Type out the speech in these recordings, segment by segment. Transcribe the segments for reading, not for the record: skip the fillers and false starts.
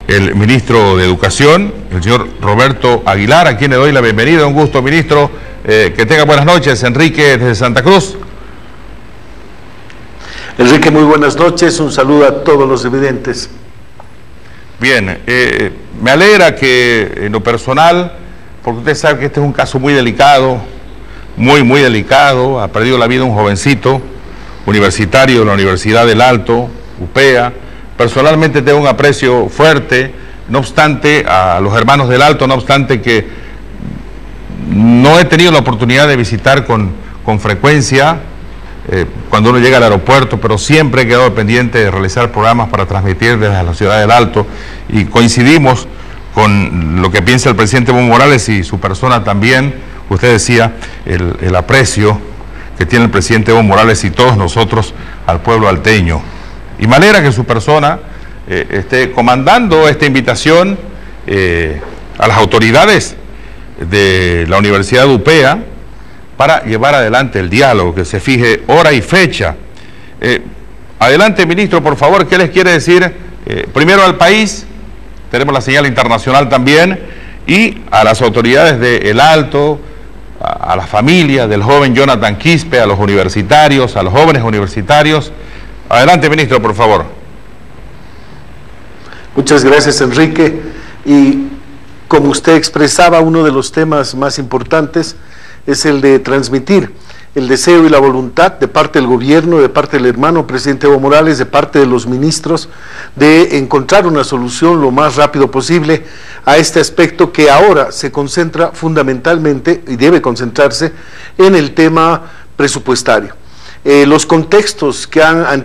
el ministro de Educación, el señor Roberto Aguilar, a quien le doy la bienvenida. Un gusto, ministro. Que tenga buenas noches. Enrique desde Santa Cruz. Enrique, muy buenas noches. Un saludo a todos los evidentes. Bien, me alegra que en lo personal, porque usted sabe que este es un caso muy delicado, muy delicado. Ha perdido la vida un jovencito universitario de la Universidad del Alto, UPEA. Personalmente tengo un aprecio fuerte, no obstante, a los hermanos del Alto, no obstante que no he tenido la oportunidad de visitar con frecuencia cuando uno llega al aeropuerto, pero siempre he quedado pendiente de realizar programas para transmitir desde la ciudad del Alto, y coincidimos con lo que piensa el presidente Evo Morales y su persona también. Usted decía el aprecio que tiene el presidente Evo Morales y todos nosotros al pueblo alteño. Y me alegra que su persona esté comandando esta invitación a las autoridades de la Universidad de UPEA para llevar adelante el diálogo, que se fije hora y fecha. Adelante, ministro, por favor, ¿qué les quiere decir primero al país? Tenemos la señal internacional también, y a las autoridades de El Alto, a la familia del joven Jonathan Quispe, a los universitarios, a los jóvenes universitarios. Adelante, ministro, por favor. Muchas gracias, Enrique. Y como usted expresaba, uno de los temas más importantes es el de transmitir el deseo y la voluntad de parte del gobierno, de parte del hermano presidente Evo Morales, de parte de los ministros, de encontrar una solución lo más rápido posible a este aspecto que ahora se concentra fundamentalmente, y debe concentrarse, en el tema presupuestario. Los contextos que han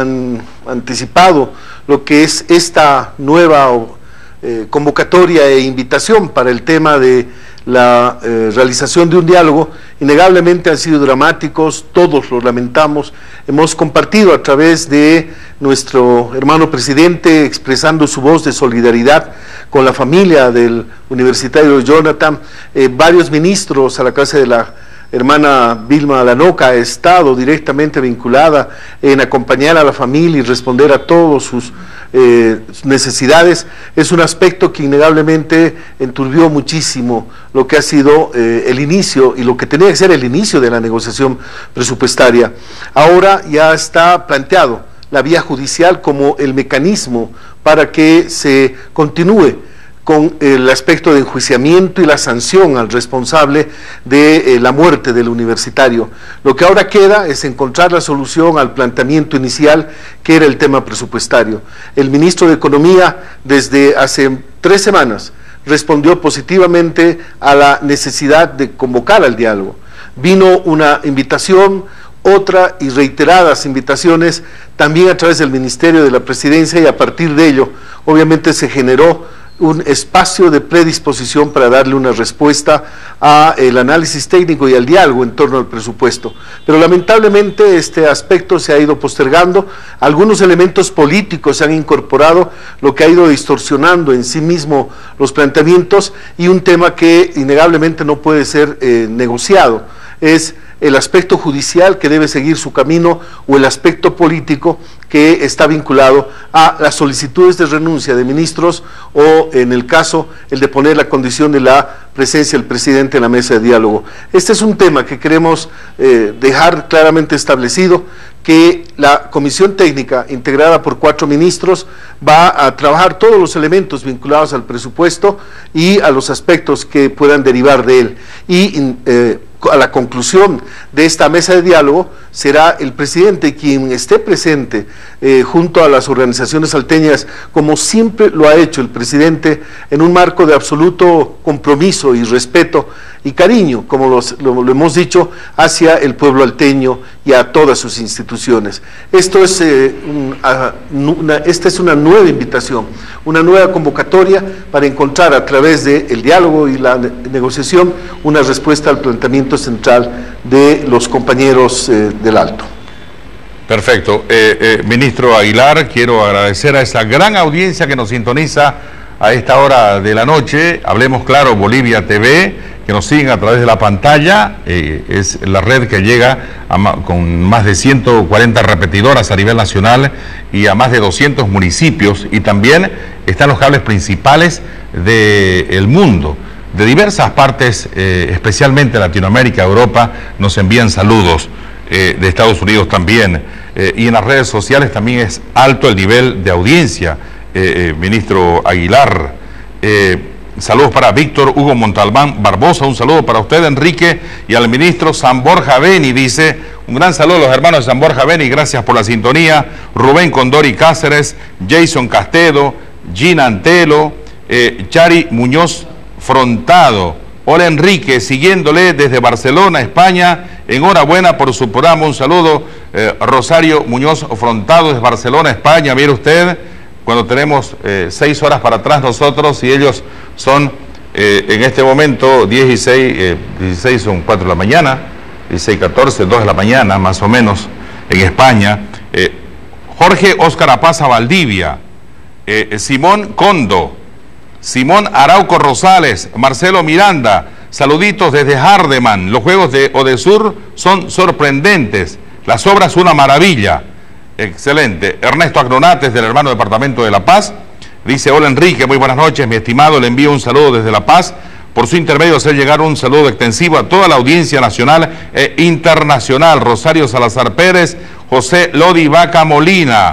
anticipado lo que es esta nueva convocatoria e invitación para el tema de la realización de un diálogo, innegablemente han sido dramáticos, todos lo lamentamos. Hemos compartido a través de nuestro hermano presidente, expresando su voz de solidaridad con la familia del universitario Jonathan. Varios ministros, a la clase de la hermana Vilma Lanoca, ha estado directamente vinculada en acompañar a la familia y responder a todos sus necesidades. Es un aspecto que innegablemente enturbió muchísimo lo que ha sido el inicio y lo que tenía que ser el inicio de la negociación presupuestaria. Ahora ya está planteado la vía judicial como el mecanismo para que se continúe con el aspecto de enjuiciamiento y la sanción al responsable de la muerte del universitario. Lo que ahora queda es encontrar la solución al planteamiento inicial, que era el tema presupuestario. El ministro de Economía, desde hace 3 semanas, respondió positivamente a la necesidad de convocar al diálogo. Vino una invitación, otra y reiteradas invitaciones, también a través del Ministerio de la Presidencia, y a partir de ello, obviamente, se generó un espacio de predisposición para darle una respuesta al análisis técnico y al diálogo en torno al presupuesto. Pero lamentablemente este aspecto se ha ido postergando, algunos elementos políticos se han incorporado, lo que ha ido distorsionando en sí mismo los planteamientos, y un tema que innegablemente no puede ser negociado es el aspecto judicial, que debe seguir su camino, o el aspecto político, que está vinculado a las solicitudes de renuncia de ministros, o en el caso el de poner la condición de la presencia del presidente en la mesa de diálogo. Este es un tema que queremos dejar claramente establecido, que la comisión técnica integrada por 4 ministros va a trabajar todos los elementos vinculados al presupuesto y a los aspectos que puedan derivar de él, y a la conclusión de esta mesa de diálogo será el presidente quien esté presente junto a las organizaciones salteñas, como siempre lo ha hecho el presidente, en un marco de absoluto compromiso y respeto y cariño, como lo hemos dicho, hacia el pueblo alteño y a todas sus instituciones. Esta es una nueva invitación, una nueva convocatoria para encontrar a través del diálogo y la negociación una respuesta al planteamiento central de los compañeros del Alto. Perfecto. Ministro Aguilar, quiero agradecer a esa gran audiencia que nos sintoniza a esta hora de la noche. Hablemos Claro Bolivia TV, que nos siguen a través de la pantalla. Es la red que llega con más de 140 repetidoras a nivel nacional y a más de 200 municipios. Y también están los cables principales del mundo. De diversas partes, especialmente Latinoamérica, Europa, nos envían saludos. De Estados Unidos también. Y en las redes sociales también es alto el nivel de audiencia, ministro Aguilar. Saludos para Víctor Hugo Montalbán Barbosa, un saludo para usted, Enrique, y al ministro San Borja Beni, dice, un gran saludo a los hermanos de San Borja Beni, gracias por la sintonía. Rubén Condori Cáceres, Jason Castedo, Gina Antelo, Chari Muñoz Frontado. Hola Enrique, siguiéndole desde Barcelona, España. Enhorabuena por su programa. Un saludo, Rosario Muñoz Frontado desde Barcelona, España. Mire usted, cuando tenemos 6 horas para atrás nosotros y ellos son en este momento 16 son 4 de la mañana, 16, 14, 2 de la mañana más o menos en España. Jorge Óscar Apaza Valdivia, Simón Condo, Simón Arauco Rosales, Marcelo Miranda, saluditos desde Hardeman. Los juegos de Odesur son sorprendentes, las obras una maravilla. Excelente. Ernesto Agnonates, del hermano departamento de La Paz, dice, hola Enrique, muy buenas noches, mi estimado, le envío un saludo desde La Paz. Por su intermedio hacer llegar un saludo extensivo a toda la audiencia nacional e internacional. Rosario Salazar Pérez, José Lodi Vaca Molina.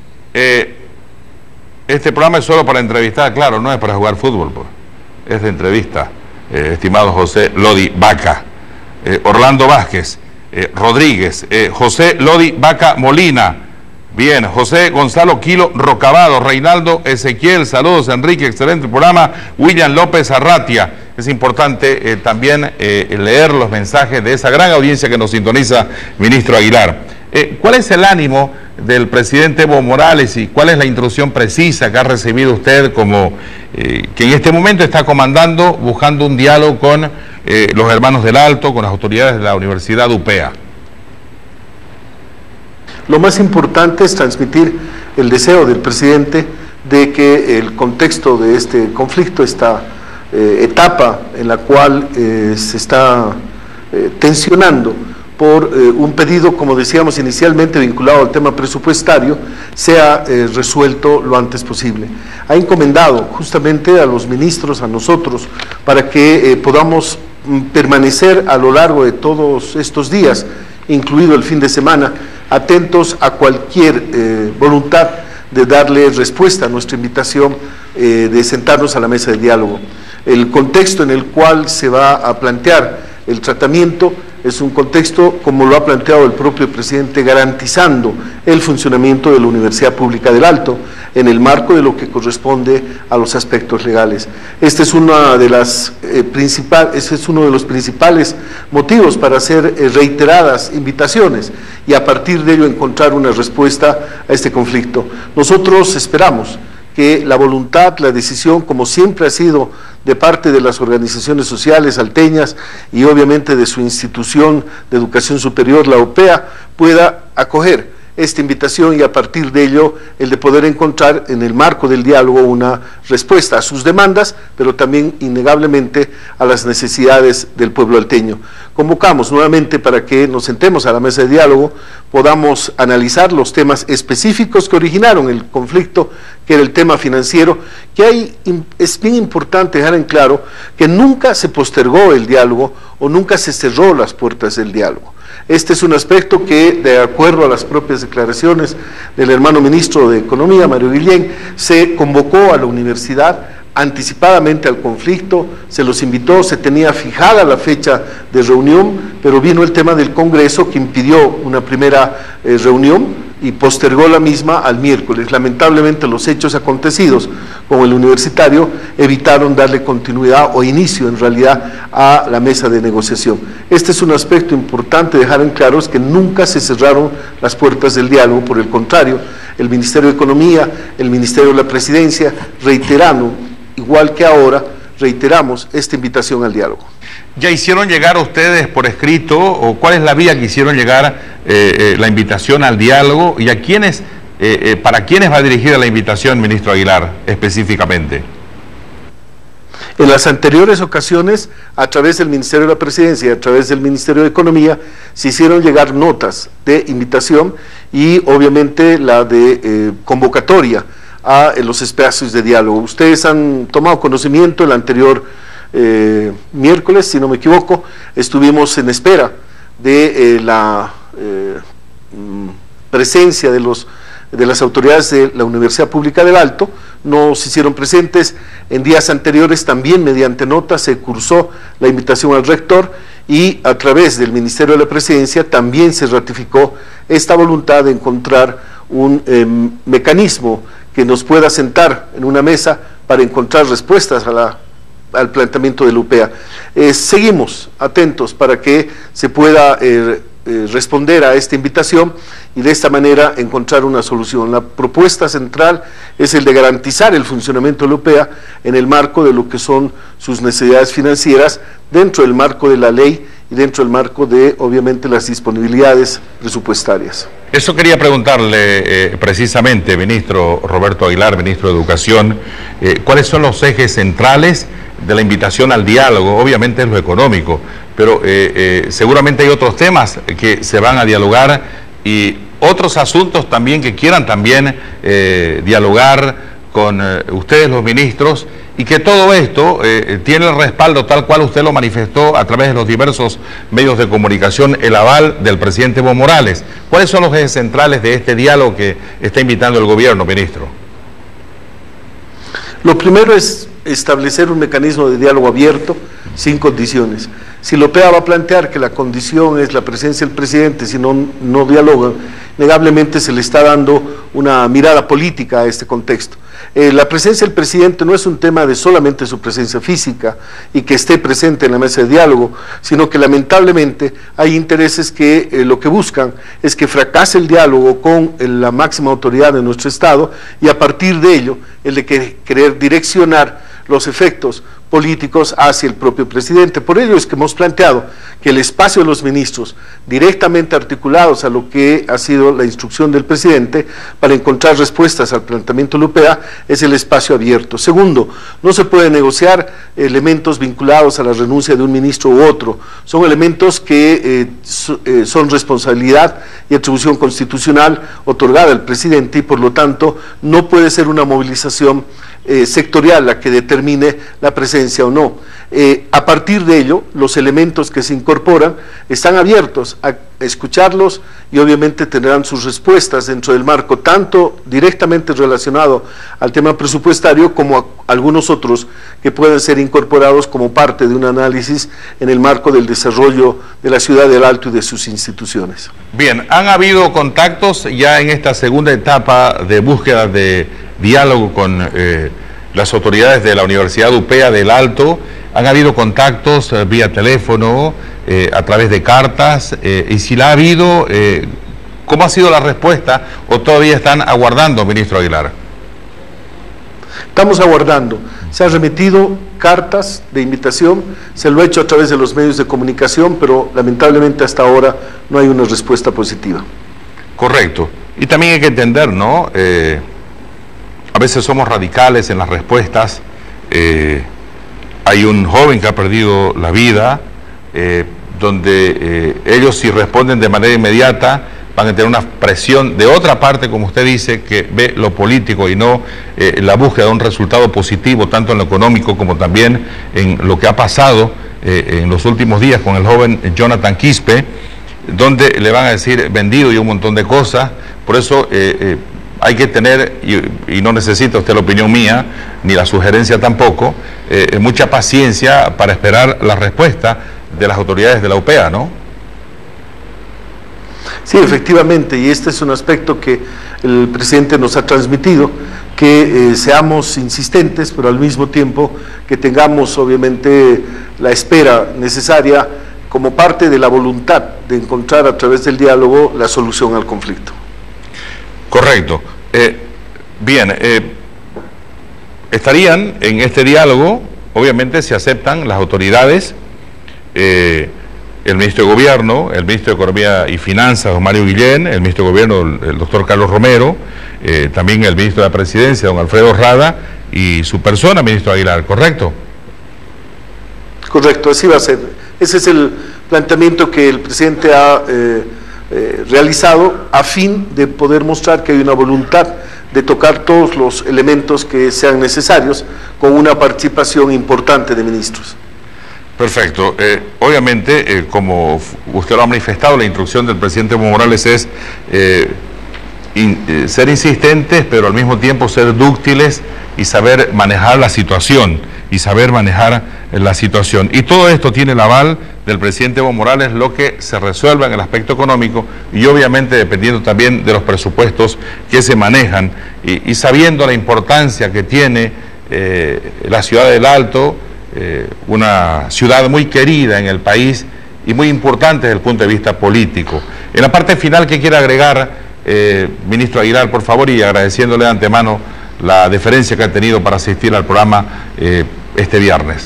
Este programa es solo para entrevistar, claro, no es para jugar fútbol, pues. Es de entrevista, estimado José Lodi Vaca. Orlando Vázquez Rodríguez, José Lodi Vaca Molina. Bien, José Gonzalo Quilo Rocabado, Reinaldo Ezequiel, saludos Enrique, excelente programa. William López Arratia. Es importante también leer los mensajes de esa gran audiencia que nos sintoniza, ministro Aguilar. ¿Cuál es el ánimo del presidente Evo Morales y cuál es la instrucción precisa que ha recibido usted como que en este momento está comandando, buscando un diálogo con los hermanos del Alto, con las autoridades de la Universidad UPEA? Lo más importante es transmitir el deseo del presidente de que el contexto de este conflicto, esta etapa en la cual se está tensionando por un pedido, como decíamos inicialmente, vinculado al tema presupuestario, sea resuelto lo antes posible. Ha encomendado justamente a los ministros, a nosotros, para que podamos permanecer a lo largo de todos estos días, incluido el fin de semana, atentos a cualquier voluntad de darle respuesta a nuestra invitación de sentarnos a la mesa de diálogo. El contexto en el cual se va a plantear el tratamiento es un contexto, como lo ha planteado el propio presidente, garantizando el funcionamiento de la Universidad Pública del Alto en el marco de lo que corresponde a los aspectos legales. Este es uno de los principales motivos para hacer reiteradas invitaciones y a partir de ello encontrar una respuesta a este conflicto. Nosotros esperamos que la voluntad, la decisión, como siempre ha sido de parte de las organizaciones sociales salteñas y obviamente de su institución de educación superior, la UPEA, pueda acoger esta invitación y a partir de ello el de poder encontrar en el marco del diálogo una respuesta a sus demandas, pero también innegablemente a las necesidades del pueblo alteño. Convocamos nuevamente para que nos sentemos a la mesa de diálogo, podamos analizar los temas específicos que originaron el conflicto, que era el tema financiero, que es bien importante dejar en claro que nunca se postergó el diálogo o nunca se cerró las puertas del diálogo. Este es un aspecto que, de acuerdo a las propias declaraciones del hermano ministro de Economía, Mario Guillén, se convocó a la universidad anticipadamente al conflicto, se los invitó, se tenía fijada la fecha de reunión, pero vino el tema del Congreso que impidió una primera reunión y postergó la misma al miércoles. Lamentablemente los hechos acontecidos con el universitario evitaron darle continuidad o inicio en realidad a la mesa de negociación. Este es un aspecto importante dejar en claro, es que nunca se cerraron las puertas del diálogo, por el contrario, el Ministerio de Economía, el Ministerio de la Presidencia reiteraron, igual que ahora, reiteramos esta invitación al diálogo. ¿Ya hicieron llegar a ustedes por escrito o cuál es la vía que hicieron llegar la invitación al diálogo y a quiénes, para quiénes va dirigida la invitación, ministro Aguilar, específicamente? En las anteriores ocasiones, a través del Ministerio de la Presidencia y a través del Ministerio de Economía, se hicieron llegar notas de invitación y obviamente la de convocatoria a los espacios de diálogo. Ustedes han tomado conocimiento el anterior miércoles, si no me equivoco, estuvimos en espera de la presencia de las autoridades de la Universidad Pública del Alto. No se hicieron presentes. En días anteriores también mediante nota se cursó la invitación al rector y a través del Ministerio de la Presidencia también se ratificó esta voluntad de encontrar un mecanismo que nos pueda sentar en una mesa para encontrar respuestas al planteamiento de la UPEA. Seguimos atentos para que se pueda responder a esta invitación y de esta manera encontrar una solución. La propuesta central es el de garantizar el funcionamiento de la UPEA en el marco de lo que son sus necesidades financieras, dentro del marco de la ley y dentro del marco de, obviamente, las disponibilidades presupuestarias. Eso quería preguntarle precisamente, ministro Roberto Aguilar, ministro de Educación, ¿cuáles son los ejes centrales de la invitación al diálogo? Obviamente es lo económico, pero seguramente hay otros temas que se van a dialogar y otros asuntos también que quieran también dialogar con ustedes los ministros, y que todo esto tiene el respaldo tal cual usted lo manifestó a través de los diversos medios de comunicación, el aval del presidente Evo Morales. ¿Cuáles son los ejes centrales de este diálogo que está invitando el gobierno, ministro? Lo primero es establecer un mecanismo de diálogo abierto, sin condiciones. Si la OPEA va a plantear que la condición es la presencia del presidente, si no dialogan, negablemente se le está dando una mirada política a este contexto. La presencia del presidente no es un tema de solamente su presencia física y que esté presente en la mesa de diálogo, sino que lamentablemente hay intereses que lo que buscan es que fracase el diálogo con la máxima autoridad de nuestro Estado y a partir de ello el de querer direccionar los efectos políticos hacia el propio presidente. Por ello es que hemos planteado que el espacio de los ministros, directamente articulados a lo que ha sido la instrucción del presidente para encontrar respuestas al planteamiento de la UPEA, es el espacio abierto. Segundo, no se puede negociar elementos vinculados a la renuncia de un ministro u otro. Son elementos que son responsabilidad y atribución constitucional otorgada al presidente y por lo tanto no puede ser una movilización sectorial la que determine la presencia o no. A partir de ello, los elementos que se incorporan están abiertos a escucharlos y obviamente tendrán sus respuestas dentro del marco tanto directamente relacionado al tema presupuestario como a algunos otros que pueden ser incorporados como parte de un análisis en el marco del desarrollo de la ciudad del Alto y de sus instituciones. Bien, ¿han habido contactos ya en esta segunda etapa de búsqueda de diálogo con las autoridades de la Universidad UPEA del Alto? ¿Han habido contactos vía teléfono, a través de cartas? Y si la ha habido, ¿cómo ha sido la respuesta o todavía están aguardando, ministro Aguilar? Estamos aguardando. Se han remitido cartas de invitación, se lo ha hecho a través de los medios de comunicación, pero lamentablemente hasta ahora no hay una respuesta positiva. Correcto. Y también hay que entender, ¿no? A veces somos radicales en las respuestas. Hay un joven que ha perdido la vida, donde ellos si responden de manera inmediata van a tener una presión de otra parte, como usted dice, que ve lo político y no la búsqueda de un resultado positivo, tanto en lo económico como también en lo que ha pasado en los últimos días con el joven Jonathan Quispe, donde le van a decir vendido y un montón de cosas. Por eso hay que tener, y no necesita usted la opinión mía, ni la sugerencia tampoco, mucha paciencia para esperar la respuesta de las autoridades de la UPEA, ¿no? Sí, efectivamente, y este es un aspecto que el presidente nos ha transmitido, que seamos insistentes, pero al mismo tiempo que tengamos obviamente la espera necesaria como parte de la voluntad de encontrar a través del diálogo la solución al conflicto. Correcto. Bien, estarían en este diálogo, obviamente se aceptan las autoridades, el ministro de Gobierno, el ministro de Economía y Finanzas, don Mario Guillén, el ministro de Gobierno, el doctor Carlos Romero, también el ministro de la Presidencia, don Alfredo Rada, y su persona, ministro Aguilar, ¿correcto? Correcto, así va a ser. Ese es el planteamiento que el presidente ha realizado a fin de poder mostrar que hay una voluntad de tocar todos los elementos que sean necesarios con una participación importante de ministros. Perfecto. Obviamente, como usted lo ha manifestado, la instrucción del presidente Evo Morales es ser insistentes, pero al mismo tiempo ser dúctiles y saber manejar la situación, Y todo esto tiene el aval del presidente Evo Morales, lo que se resuelva en el aspecto económico y obviamente dependiendo también de los presupuestos que se manejan y sabiendo la importancia que tiene la ciudad del Alto, una ciudad muy querida en el país y muy importante desde el punto de vista político. En la parte final, ¿qué quiere agregar, ministro Aguilar, por favor, y agradeciéndole de antemano la deferencia que ha tenido para asistir al programa este viernes?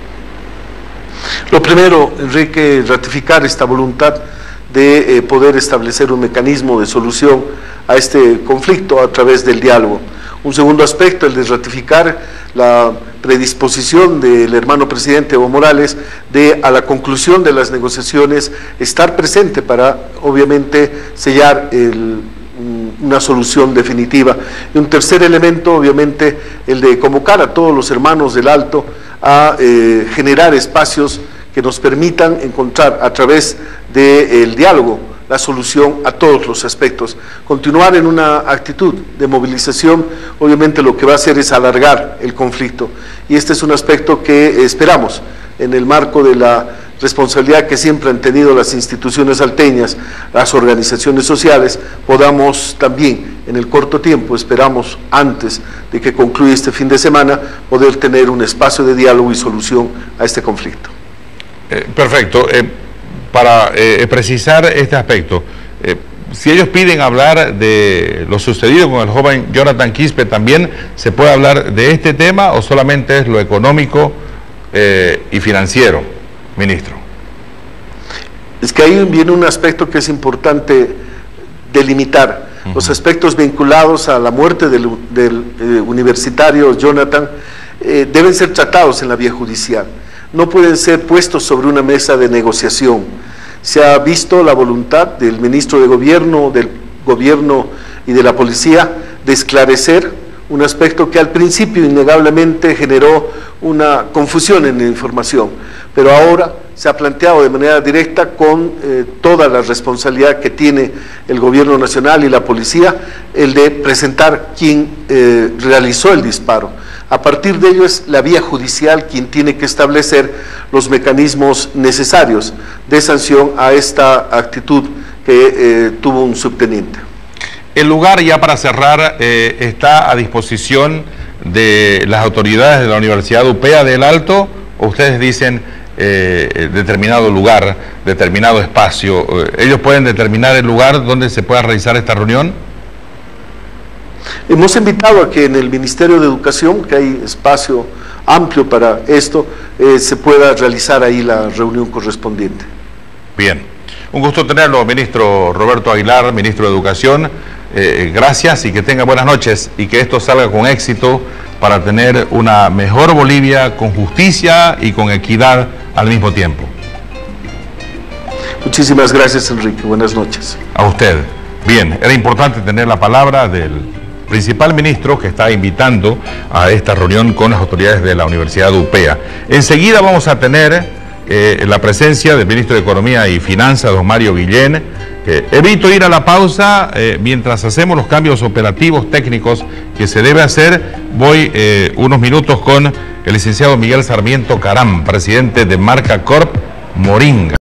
Lo primero, Enrique, ratificar esta voluntad de poder establecer un mecanismo de solución a este conflicto a través del diálogo. Un segundo aspecto, el de ratificar la predisposición del hermano presidente Evo Morales de, a la conclusión de las negociaciones, estar presente para, obviamente, sellar una solución definitiva. Y un tercer elemento, obviamente, el de convocar a todos los hermanos del Alto a generar espacios que nos permitan encontrar a través del diálogo la solución a todos los aspectos. Continuar en una actitud de movilización, obviamente lo que va a hacer es alargar el conflicto. Y este es un aspecto que esperamos en el marco de la responsabilidad que siempre han tenido las instituciones salteñas, las organizaciones sociales, podamos también en el corto tiempo, esperamos antes de que concluya este fin de semana, poder tener un espacio de diálogo y solución a este conflicto. Perfecto. Para precisar este aspecto, si ellos piden hablar de lo sucedido con el joven Jonathan Quispe, ¿también se puede hablar de este tema o solamente es lo económico y financiero, ministro? Es que ahí viene un aspecto que es importante delimitar. Los aspectos vinculados a la muerte del universitario Jonathan deben ser tratados en la vía judicial. No pueden ser puestos sobre una mesa de negociación. Se ha visto la voluntad del ministro de Gobierno, del Gobierno y de la Policía de esclarecer un aspecto que al principio innegablemente generó una confusión en la información, pero ahora se ha planteado de manera directa con toda la responsabilidad que tiene el Gobierno Nacional y la Policía, el de presentar quién realizó el disparo. A partir de ello es la vía judicial quien tiene que establecer los mecanismos necesarios de sanción a esta actitud que tuvo un subteniente. El lugar, ya para cerrar, está a disposición de las autoridades de la Universidad UPEA del Alto, o ustedes dicen determinado lugar, determinado espacio. ¿Ellos pueden determinar el lugar donde se pueda realizar esta reunión? Hemos invitado a que en el Ministerio de Educación, que hay espacio amplio para esto, se pueda realizar ahí la reunión correspondiente. Bien, un gusto tenerlo, ministro Roberto Aguilar, ministro de Educación. Gracias y que tenga buenas noches y que esto salga con éxito para tener una mejor Bolivia con justicia y con equidad al mismo tiempo. Muchísimas gracias, Enrique. Buenas noches. A usted. Bien, era importante tener la palabra del principal ministro que está invitando a esta reunión con las autoridades de la Universidad UPEA. Enseguida vamos a tener la presencia del ministro de Economía y Finanzas, don Mario Guillén. Evito ir a la pausa mientras hacemos los cambios operativos técnicos que se debe hacer. Voy unos minutos con el licenciado Miguel Sarmiento Caram, presidente de Marca Corp Moringa.